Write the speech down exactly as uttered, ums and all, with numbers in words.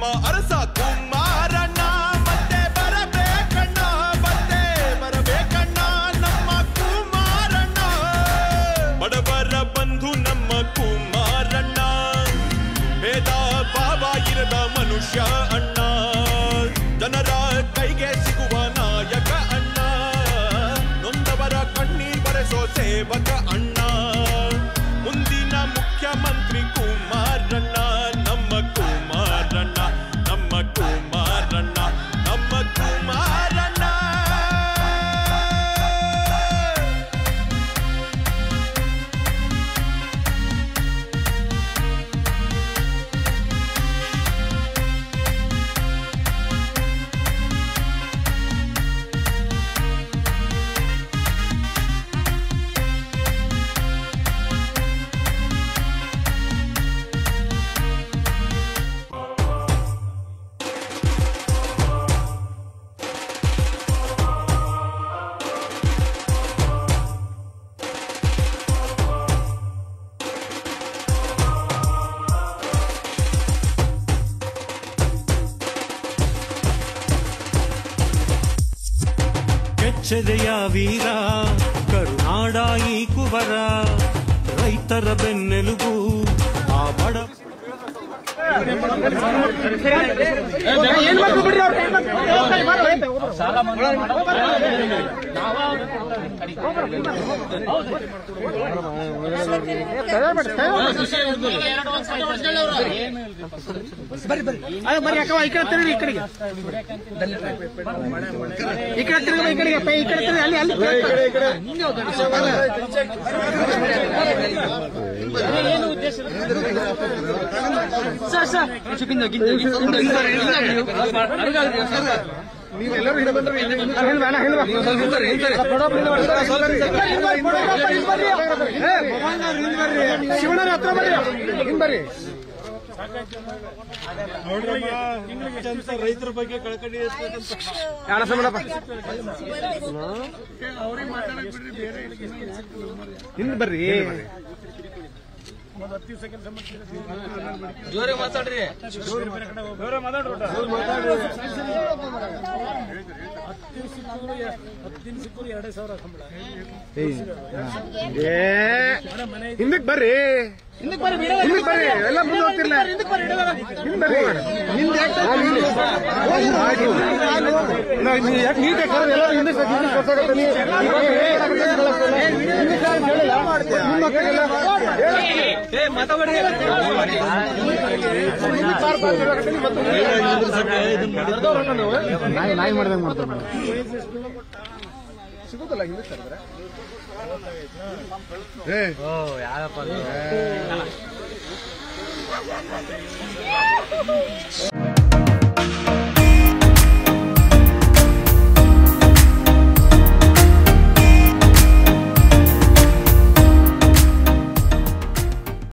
ಅರಸ ಕುಮಾರಣ್ಣ ಮತ್ತೆ ಬರಬೇಕಣ್ಣ ಮತ್ತೆ ಬರಬೇಕಣ್ಣ ನಮ್ಮ ಕುಮಾರಣ್ಣ ಬಡವರ ಬಂಧು ನಮ್ಮ ಕುಮಾರಣ್ಣ ಭೇದ ಭಾವ ಇರದ ಮನುಷ್ಯ ಅಣ್ಣ ಜನರ ಕೈಗೆ ಸಿಗುವ ನಾಯಕ ಅಣ್ಣ ನೊಂದವರ ಕಣ್ಣೀರ್ ಬರೆಸೋ ಸೇವಕ ಅಣ್ಣ ಮುಂದಿನ ಮುಖ್ಯಮಂತ್ರಿ ಕುಮಾರಣ್ಣ ನಮ್ಮ ಕುಮಾರಣ್ಣ ನಮ್ಮ ಕುಮಾರಣ್ಣ ನಮ್ಮ ಕುಮಾರಣ್ಣ ಕೆಚ್ಚೆದೆಯ ವೀರ ಕರುನಾಡಾಯಿ ಕುವರ ರೈತರ ಬೆನ್ನೆಲುಬು ಆ ಬಡ ಬರ್ರಿ ಬರ್ರಿ ಬರ್ರಿ ಅಕ್ಕ ಈ ಕಡೆ ತಿರುಗಿ ಈ ಕಡೆಗೆ ಈ ಕಡೆ ತಿರುಗಿ ಈ ಕಡೆಗೆ ಈ ಕಡೆ ತಿರುಗಿ ಅಲ್ಲಿ ಅಲ್ಲಿ ಏನು ಉದ್ದೇಶ ಸರ್ ಸರ್ ನೀವೆಲ್ಲರೂ ಹಿಂದೆ ಬಂದ್ರೆ ಶಿವಣ್ಣನ ಹತ್ರ ಬರ್ರಿ ಹಿಂದ್ ಬರ್ರಿ ರೈತರ ಬಗ್ಗೆ ಕಳಕಳಿ ಹಿಂದ್ ಬರ್ರಿ ಜೋರೇ ಮಾತಾಡ್ರಿ ಜೋರೇ ಮಾತಾಡ್ರಿ ಎರಡೇ ಸಾವಿರ ಸಂಬಳ ಹಿಂದಕ್ಕೆ ಬರ್ರಿ ಹಿಂದಕ್ಕೆ ಬರ್ರಿ ಹಿಂದಕ್ಕೆ ಬರ್ರಿ ಎಲ್ಲ ಮುಂದೆ ಹೋಗ್ತಿರ್ಲ ಹಿಂದಕ್ಕೆ ಬರ್ರಿ ಹಿಂದ್ ಬರ್ರಿ ನಿಮ್ದು ಯಾಕೆ ನೀಟಾಗಿ ಕರೋದು ಎಲ್ಲ ಹಿಂದಕ್ಕೆ ನಾಯಿ ನಾಯಿ ಮಾಡ್ದಂಗೆ ಮಾಡ್ತಾರೆ ಸಿಗುತ್ತಲ್ಲ ಹಿಂದಕ್ಕೆ ಕರೆದ್ರೆ ಯಾರಪ್ಪ